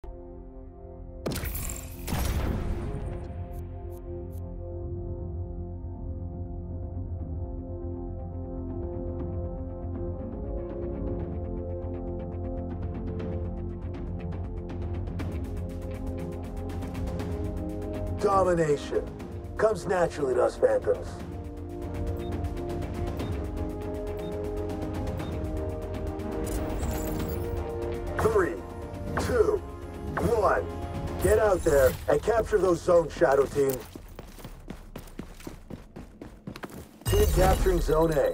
Domination comes naturally to us Phantoms. Three, two, one. Get out there and capture those zones, Shadow Team. Team capturing Zone A.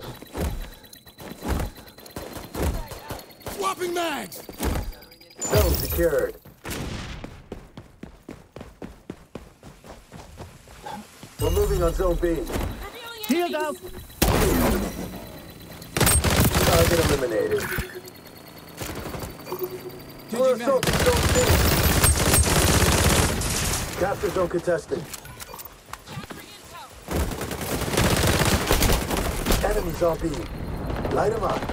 Swapping mags! Zone secured. We're moving on Zone B. Shield out! Target eliminated. We're assaulting Zone C. Capture Zone contested. Enemies on B. Light them up.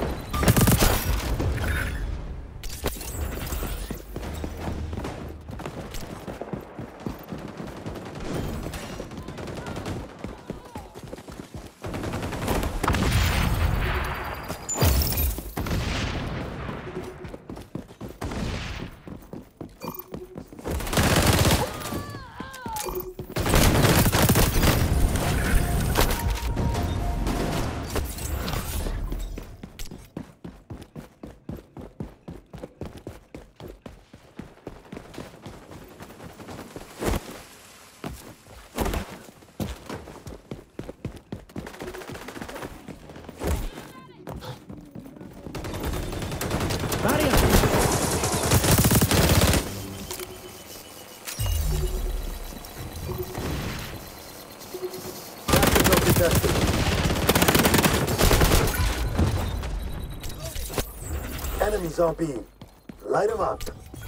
Enemies on B. Light them up.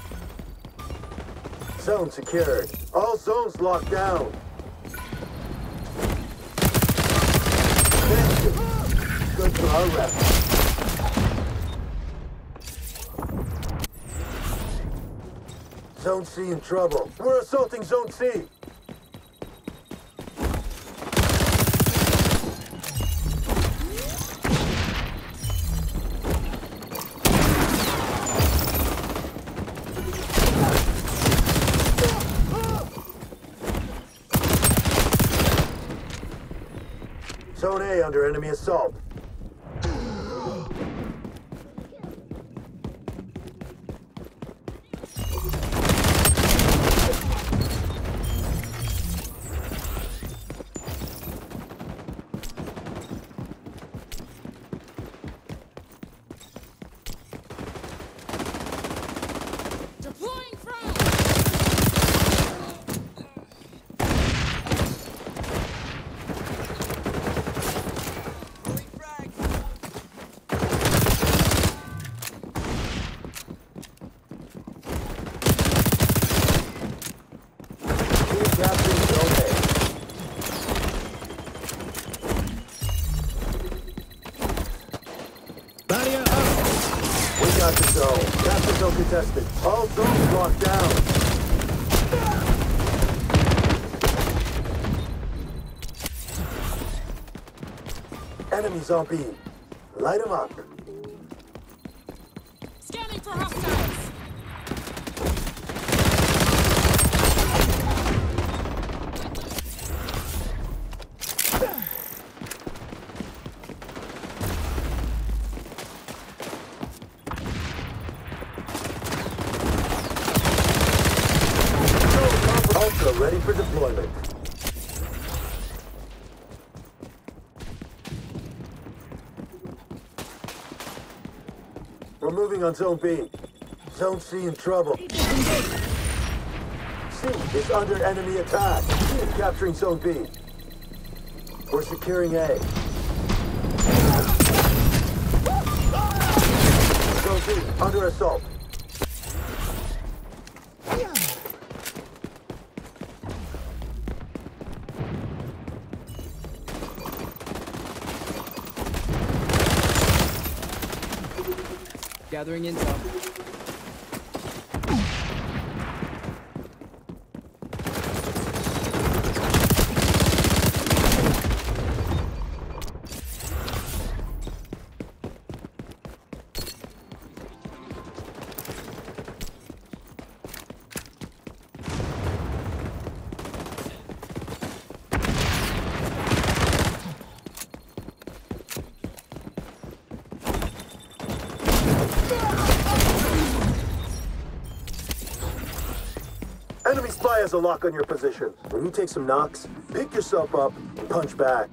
Zone secured. All zones locked down. Thank you. Good for our rep. Zone C in trouble. We're assaulting Zone C. Zone A under enemy assault. Deploying frag! Capturing Zone A. Barrier up! We got the zone. Capture Zone contested. All zones locked down. Enemies on B. Light them up. Scanning for hostiles! Ultra ready for deployment. We're moving on Zone B. Zone C in trouble. C is under enemy attack. Capturing Zone B. We're securing A. Zone B under assault. Gathering intel. Enemy spy has a lock on your position. When you take some knocks, pick yourself up and punch back.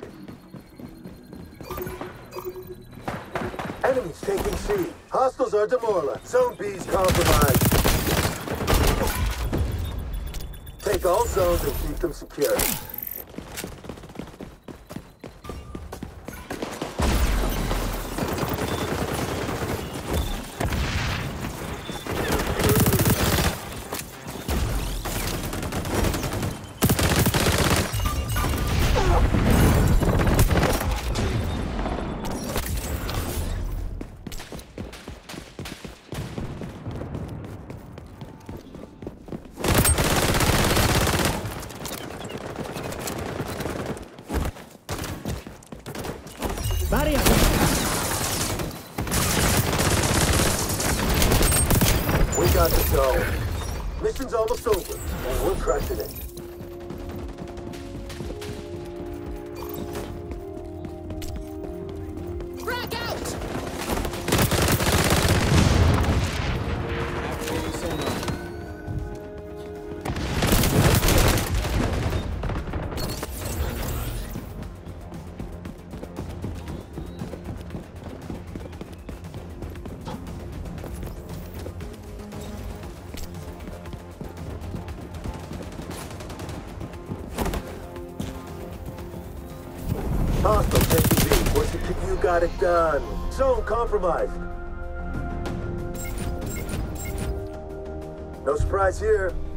Enemies taking C. Hostiles are demoralized. Zone B's compromised. Take all zones and keep them secure. Barrier. We got the zone. Mission's almost over, and we're crushing it. Frag out! Hostile taking B. What's it? You got it done. Zone compromised. No surprise here.